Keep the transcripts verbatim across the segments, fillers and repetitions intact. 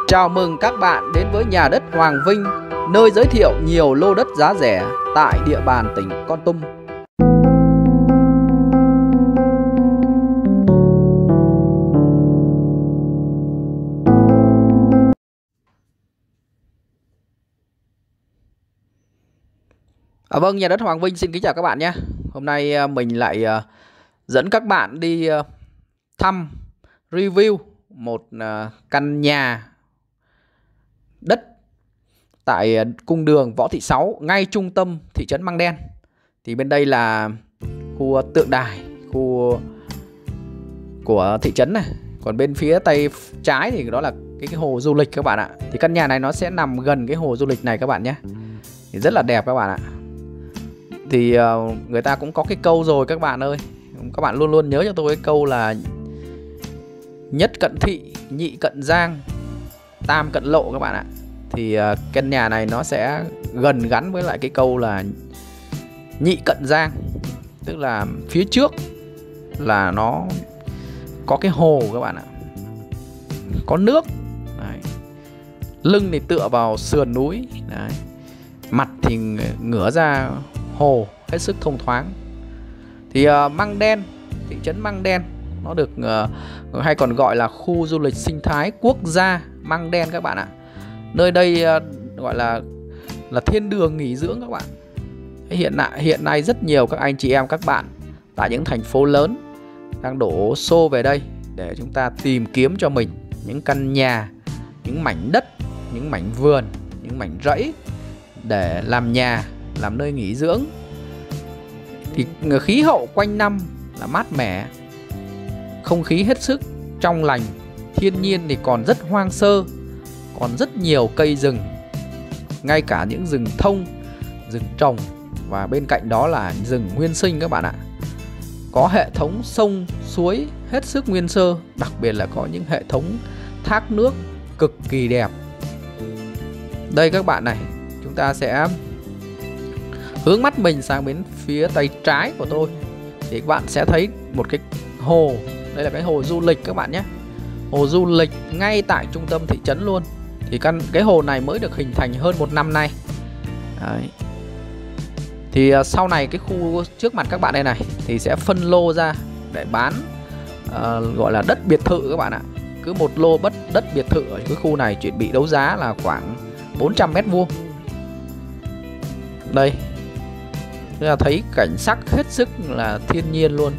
Chào mừng các bạn đến với nhà đất Hoàng Vinh, nơi giới thiệu nhiều lô đất giá rẻ tại địa bàn tỉnh Kon Tum. À, vâng, nhà đất Hoàng Vinh xin kính chào các bạn nhé. Hôm nay mình lại uh, dẫn các bạn đi uh, thăm, review một uh, căn nhà đất tại cung đường Võ Thị Sáu, ngay trung tâm thị trấn Măng Đen. Thì bên đây là khu tượng đài, khu của thị trấn này. Còn bên phía tay trái thì đó là cái, cái hồ du lịch các bạn ạ. Thì căn nhà này nó sẽ nằm gần cái hồ du lịch này các bạn nhé. Thì rất là đẹp các bạn ạ. Thì uh, người ta cũng có cái câu rồi các bạn ơi. Các bạn luôn luôn nhớ cho tôi cái câu là nhất cận thị, nhị cận giang, tam cận lộ các bạn ạ. Thì uh, căn nhà này nó sẽ gần gắn với lại cái câu là nhị cận giang. Tức là phía trước là nó có cái hồ các bạn ạ, có nước. Đấy. Lưng thì tựa vào sườn núi. Đấy. Mặt thì ngửa ra hồ, hết sức thông thoáng. Thì uh, Măng Đen, thị trấn Măng Đen, nó được uh, hay còn gọi là khu du lịch sinh thái quốc gia Măng Đen các bạn ạ. Nơi đây uh, gọi là là thiên đường nghỉ dưỡng các bạn. Hiện nay, hiện nay rất nhiều các anh chị em các bạn tại những thành phố lớn đang đổ xô về đây để chúng ta tìm kiếm cho mình những căn nhà, những mảnh đất, những mảnh vườn, những mảnh rẫy để làm nhà, làm nơi nghỉ dưỡng. Thì khí hậu quanh năm là mát mẻ, không khí hết sức trong lành, thiên nhiên thì còn rất hoang sơ, còn rất nhiều cây rừng, ngay cả những rừng thông, rừng trồng, và bên cạnh đó là rừng nguyên sinh các bạn ạ. Có hệ thống sông suối hết sức nguyên sơ, đặc biệt là có những hệ thống thác nước cực kỳ đẹp. Đây các bạn này, chúng ta sẽ hướng mắt mình sang bên phía tay trái của tôi thì các bạn sẽ thấy một cái hồ. Đây là cái hồ du lịch các bạn nhé. Hồ du lịch ngay tại trung tâm thị trấn luôn. Thì căn cái hồ này mới được hình thành hơn một năm nay. Đấy. Thì uh, sau này cái khu trước mặt các bạn đây này thì sẽ phân lô ra để bán, uh, gọi là đất biệt thự các bạn ạ. Cứ một lô đất đất biệt thự ở cái khu này chuẩn bị đấu giá là khoảng bốn trăm mét vuông. Đây, chúng ta thấy cảnh sắc hết sức là thiên nhiên luôn.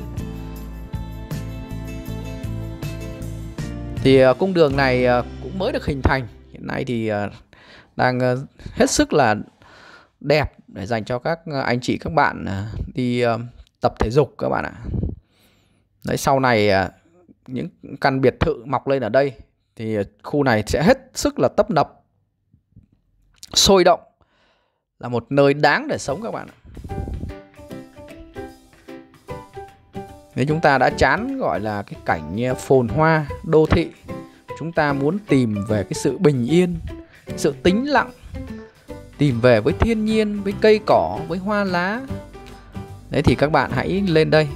Thì uh, cung đường này uh, cũng mới được hình thành. Hiện nay thì uh, đang uh, hết sức là đẹp để dành cho các anh chị các bạn uh, đi uh, tập thể dục các bạn ạ. Đấy, sau này uh, những căn biệt thự mọc lên ở đây thì uh, khu này sẽ hết sức là tấp nập, sôi động, là một nơi đáng để sống các bạn ạ. Nếu chúng ta đã chán gọi là cái cảnh phồn hoa đô thị, chúng ta muốn tìm về cái sự bình yên, sự tĩnh lặng, tìm về với thiên nhiên, với cây cỏ, với hoa lá, đấy thì các bạn hãy lên đây.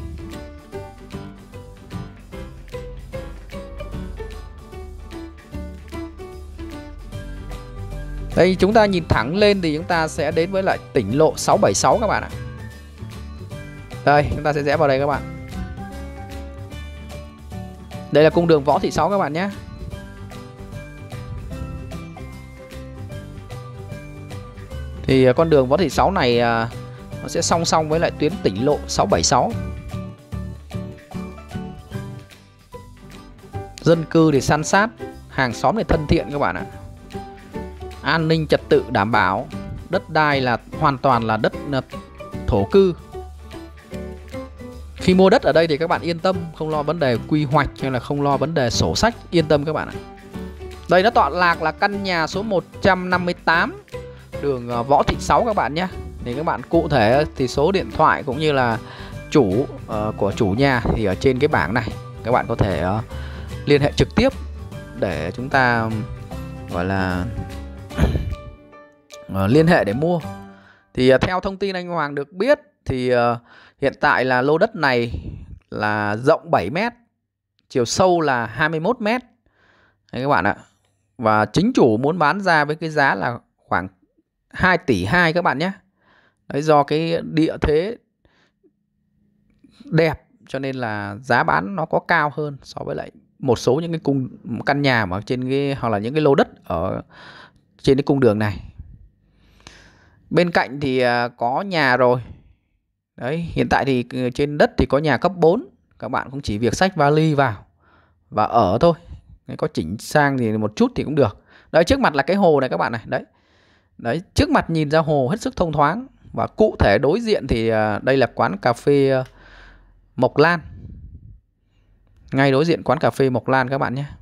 Đây, chúng ta nhìn thẳng lên thì chúng ta sẽ đến với lại tỉnh lộ sáu bảy sáu các bạn ạ. Đây, chúng ta sẽ rẽ vào đây các bạn. Đây là cung đường Võ Thị Sáu các bạn nhé. Thì con đường Võ Thị Sáu này nó sẽ song song với lại tuyến tỉnh lộ sáu bảy sáu. Dân cư thì san sát, hàng xóm thì thân thiện các bạn ạ. An ninh trật tự đảm bảo, đất đai là hoàn toàn là đất thổ cư. Khi mua đất ở đây thì các bạn yên tâm, không lo vấn đề quy hoạch hay là không lo vấn đề sổ sách, yên tâm các bạn ạ. Đây nó tọa lạc là căn nhà số một trăm năm mươi tám đường Võ Thị Sáu các bạn nhé. Thì các bạn cụ thể thì số điện thoại cũng như là chủ uh, của chủ nhà thì ở trên cái bảng này. Các bạn có thể uh, liên hệ trực tiếp để chúng ta gọi là uh, liên hệ để mua. Thì uh, theo thông tin anh Hoàng được biết thì uh, hiện tại là lô đất này là rộng bảy mét, chiều sâu là hai mươi mốt mét. Đấy các bạn ạ. Và chính chủ muốn bán ra với cái giá là khoảng hai tỷ hai các bạn nhé. Đấy, do cái địa thế đẹp cho nên là giá bán nó có cao hơn so với lại một số những cái cung căn nhà mà trên cái, hoặc là những cái lô đất ở trên cái cung đường này. Bên cạnh thì có nhà rồi. Đấy, hiện tại thì trên đất thì có nhà cấp bốn. Các bạn cũng chỉ việc xách vali vào và ở thôi. Có chỉnh sang thì một chút thì cũng được. Đấy, trước mặt là cái hồ này các bạn này. Đấy. Đấy, trước mặt nhìn ra hồ hết sức thông thoáng. Và cụ thể đối diện thì đây là quán cà phê Mộc Lan. Ngay đối diện quán cà phê Mộc Lan các bạn nhé.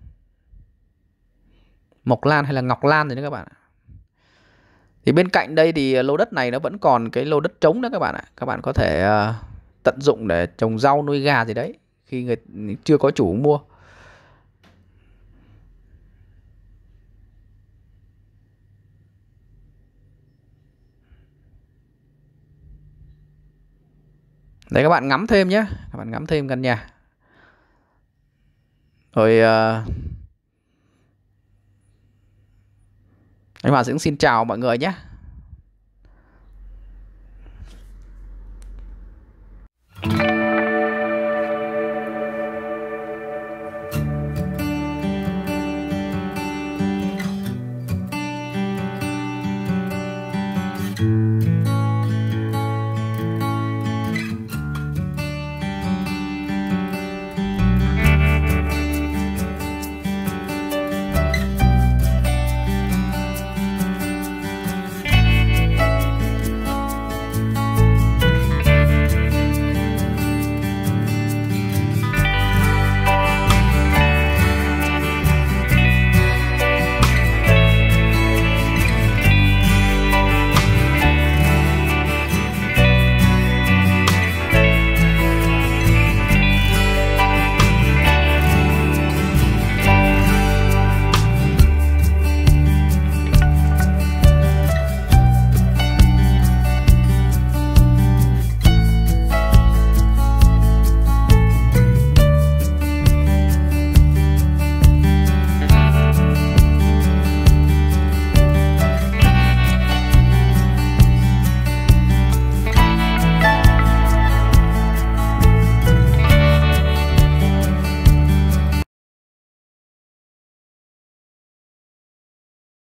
Mộc Lan hay là Ngọc Lan rồi đấy các bạn. Thì bên cạnh đây thì lô đất này nó vẫn còn cái lô đất trống đó các bạn ạ. Các bạn có thể uh, tận dụng để trồng rau nuôi gà gì đấy khi người chưa có chủ mua. Đấy, các bạn ngắm thêm nhé. Các bạn ngắm thêm căn nhà. Rồi uh, anh Hòa cũng xin chào mọi người nhé.